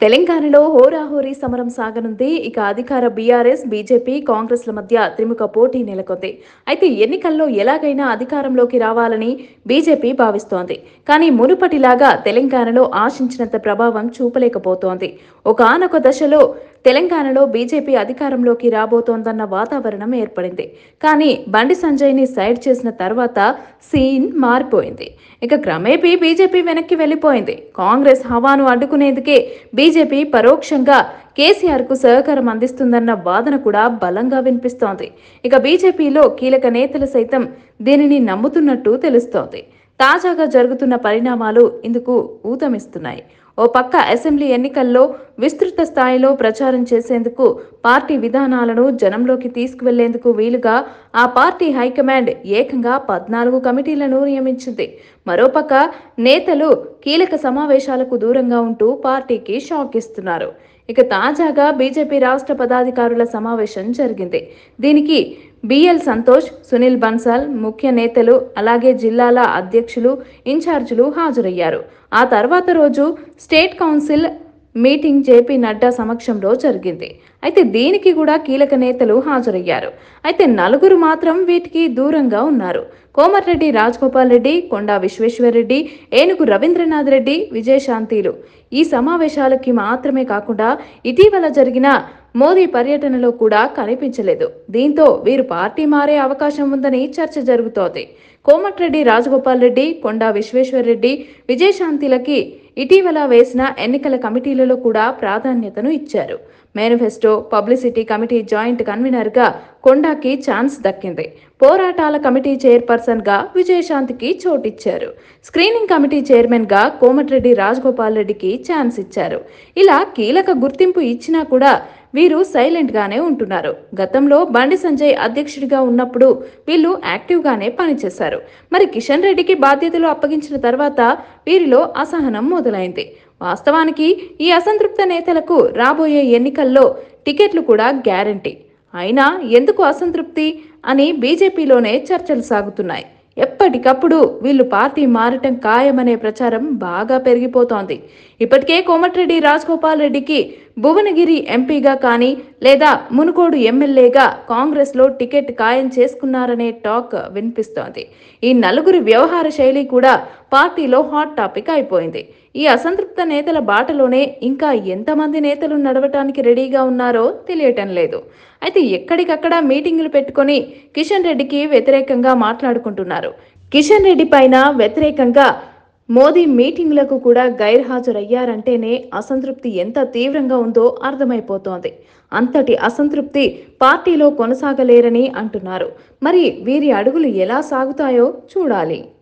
తెలంగాణలో హోరాహోరీ సమరం సాగనుంది. ఇక అధికార బీఆర్ఎస్, బీజేపీ, కాంగ్రెస్ల మధ్య త్రిముఖ పోటీ నెలకొంది. అయితే ఎన్నికల్లో ఎలాగైనా అధికారంలోకి రావాలని బీజేపీ భావిస్తోంది. కానీ మునుపటిలాగా తెలంగాణలో ఆశించినంత ప్రభావం చూపలేకపోతోంది. ఒకానొక దశలో తెలంగాణలో బీజేపీ అధికారంలోకి రాబోతోందన్న వాతావరణం ఏర్పడింది. కానీ బండి సంజయ్ని సైడ్ చేసిన తర్వాత సీన్ మారిపోయింది. ఇక క్రమేపీ బీజేపీ వెనక్కి వెళ్లిపోయింది. కాంగ్రెస్ హవాను అడ్డుకునేందుకే బీజేపీ పరోక్షంగా కేసీఆర్కు సహకారం అందిస్తుందన్న వాదన కూడా బలంగా వినిపిస్తోంది. ఇక బీజేపీలో కీలక నేతలు సైతం దీనిని నమ్ముతున్నట్టు తెలుస్తోంది. తాజాగా జరుగుతున్న పరిణామాలు ఇందుకు ఊతమిస్తున్నాయి. ఓ పక్క అసెంబ్లీ ఎన్నికల్లో విస్తృత స్థాయిలో ప్రచారం చేసేందుకు, పార్టీ విధానాలను జనంలోకి తీసుకువెళ్లేందుకు వీలుగా ఆ పార్టీ హైకమాండ్ ఏకంగా 14 కమిటీలను నియమించింది. మరోపక్క నేతలు కీలక సమావేశాలకు దూరంగా ఉంటూ పార్టీకి షాక్ ఇస్తున్నారు. ఇక తాజాగా బీజేపీ రాష్ట్ర పదాధికారుల సమావేశం జరిగింది. దీనికి బిఎల్ సంతోష్, సునీల్ బన్సాల్ ముఖ్య నేతలు, అలాగే జిల్లాల అధ్యక్షులు, ఇన్ఛార్జీలు హాజరయ్యారు. ఆ తర్వాత రోజు state council meeting JP Nadda సమక్షంలో జరిగింది. అయితే దీనికి కూడా కీలక నేతలు హాజరయ్యారు. అయితే నలుగురు మాత్రం వీటికి దూరంగా ఉన్నారు. కోమటిరెడ్డి రాజగోపాల్ రెడ్డి, కొండా విశ్వేశ్వరరెడ్డి, ఏనుగు రవీంద్రనాథ్ రెడ్డి, విజయశాంతిలు ఈ సమావేశాలకి మాత్రమే కాకుండా ఇటీవల జరిగిన మోదీ పర్యటనలో కూడా కనిపించలేదు. దీంతో వీరు పార్టీ మారే అవకాశం ఉందని చర్చ జరుగుతోంది. కోమటిరెడ్డి రాజగోపాల్ రెడ్డి, కొండా విశ్వేశ్వరరెడ్డి, విజయశాంతిలకి ఇటీవల వేసిన ఎన్నికల కమిటీలలో కూడా ప్రాధాన్యతను ఇచ్చారు. మేనిఫెస్టో, పబ్లిసిటీ కమిటీ జాయింట్ కన్వీనర్గా కొండాకి ఛాన్స్ దక్కింది. పోరాటాల కమిటీ చైర్పర్సన్గా విజయశాంతికి చోటిచ్చారు. స్క్రీనింగ్ కమిటీ చైర్మన్గా కోమటిరెడ్డి రాజగోపాల్ రెడ్డికి ఛాన్స్ ఇచ్చారు. ఇలా కీలక గుర్తింపు ఇచ్చినా కూడా వీరు సైలెంట్ గానే ఉంటున్నారు. గతంలో బండి సంజయ్ అధ్యక్షుడిగా ఉన్నప్పుడు వీళ్ళు యాక్టివ్ గానే పనిచేశారు. మరి కిషన్ రెడ్డికి బాధ్యతలు అప్పగించిన తర్వాత వీరిలో అసహనం మొదలైంది. వాస్తవానికి ఈ అసంతృప్త నేతలకు రాబోయే ఎన్నికల్లో టికెట్లు కూడా గ్యారంటీ. అయినా ఎందుకు అసంతృప్తి అని బీజేపీలోనే చర్చలు సాగుతున్నాయి. ఎప్పటికప్పుడు వీళ్ళు పార్టీ మారటం ఖాయమనే ప్రచారం బాగా పెరిగిపోతోంది. ఇప్పటికే కోమటిరెడ్డి రాజగోపాల్ రెడ్డికి భువనగిరి ఎంపీగా కానీ లేదా మునుగోడు ఎమ్మెల్యేగా కాంగ్రెస్లో టికెట్ ఖాయం చేసుకున్నారనే టాక్ వినిపిస్తోంది. ఈ నలుగురి వ్యవహార శైలి కూడా పార్టీలో హాట్ టాపిక్ అయిపోయింది. ఈ అసంతృప్త నేతల బాటలోనే ఇంకా ఎంతమంది నేతలు నడవటానికి రెడీగా ఉన్నారో తెలియటం లేదు. అయితే ఎక్కడికక్కడ మీటింగులు పెట్టుకొని కిషన్ రెడ్డికి వ్యతిరేకంగా మాట్లాడుకుంటున్నారు. కిషన్ రెడ్డి పైన వ్యతిరేకంగా మోదీ మీటింగులకు కూడా గైర్హాజరయ్యారంటేనే అసంతృప్తి ఎంత తీవ్రంగా ఉందో అర్థమైపోతోంది. అంతటి అసంతృప్తి పార్టీలో కొనసాగలేరని అంటున్నారు. మరి వీరి అడుగులు ఎలా సాగుతాయో చూడాలి.